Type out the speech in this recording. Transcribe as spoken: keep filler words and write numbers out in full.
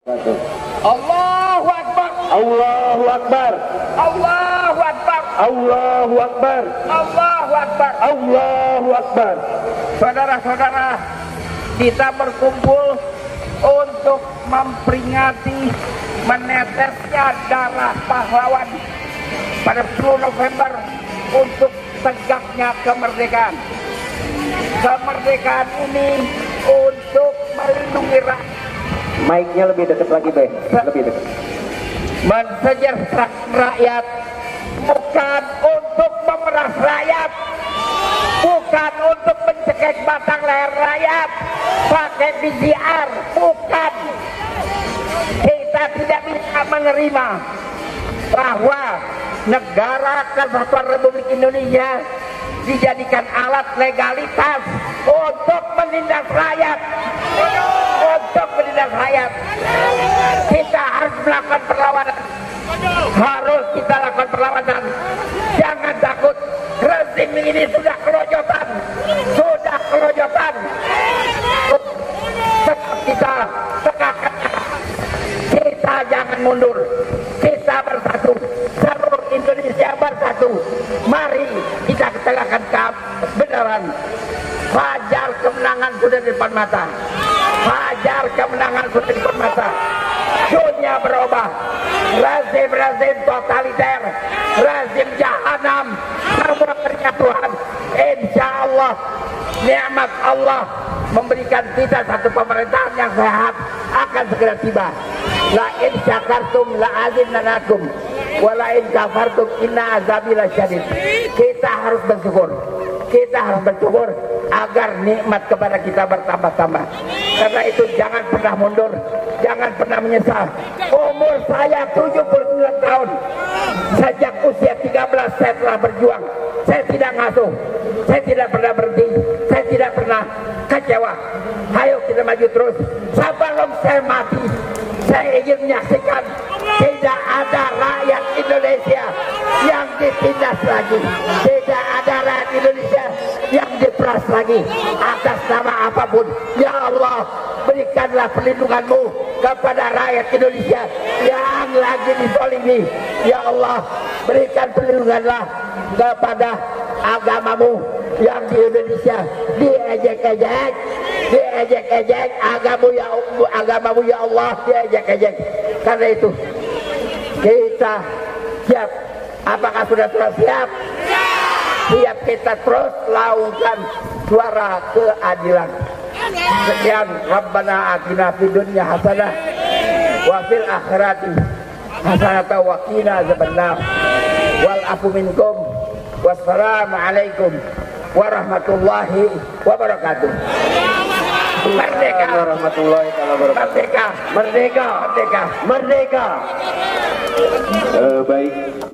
Allahu Akbar. Allahu Akbar. Allahu Akbar. Allahu Akbar. Allahu Akbar. Allahu Akbar. Saudara-saudara, kita berkumpul untuk memperingati menetesnya darah pahlawan pada sepuluh November untuk tegaknya kemerdekaan. Kemerdekaan ini untuk melindungi rakyat. Mic-nya lebih dekat lagi, Be. Lebih dekat. Mensejahterakan rakyat, bukan untuk memeras rakyat, bukan untuk mencekik batang leher rakyat pakai B C R, bukan. Kita tidak bisa menerima bahwa negara Kesatuan Republik Indonesia dijadikan alat legalitas untuk menindas rakyat, untuk menindas rakyat. Kita harus melakukan perlawanan, harus kita lakukan perlawanan. Jangan takut, rezim ini sudah kerojotan, sudah kerojotan. Kita tegakkan, kita jangan mundur, kita bersatu, seluruh Indonesia bersatu. Mari kita tegakkan kebenaran. Fajar kemenangan sudah di depan mata, fajar kemenangan sudah di depan mata. Dunia berubah, rezim-rezim totaliter, rezim jahanam, semua berikan Tuhan. Insya Allah, nikmat Allah memberikan kita satu pemerintahan yang sehat akan segera tiba. La in syakartum la azidannakum wa la in kafartum inna azabi lasyadid. Kita harus bersyukur, kita harus bersyukur agar nikmat kepada kita bertambah-tambah. Karena itu jangan pernah mundur, jangan pernah menyesal. Umur saya tujuh puluh sembilan tahun. Sejak usia tiga belas saya telah berjuang. Saya tidak ngasuh, saya tidak pernah berhenti, saya tidak pernah kecewa. Ayo kita maju terus. Sebelum saya mati, saya ingin menyaksikan tidak ada rakyat Indonesia yang ditindas lagi, tidak ada rakyat Indonesia yang diperas lagi atas nama apapun. Ya Allah, berikanlah perlindungan-Mu kepada rakyat Indonesia yang lagi dizalimi. Ya Allah, berikan perlindunganlah kepada agama-Mu yang di Indonesia diejek-ejek, diejek-ejek agamamu ya agamamu ya Allah, diejek-ejek. Karena itu kita siap. Apakah sudah terus siap? Siap kita terus lakukan suara keadilan. Sekian, Rabbana atina fid dunya hasanah wa fil akhirati hasanah wa qina azabannar. Wal afu minkum. Wassalamualaikum warahmatullahi wabarakatuh. Merdeka warahmatullahi wabarakatuh. Merdeka, merdeka, merdeka, merdeka. Uh, baik.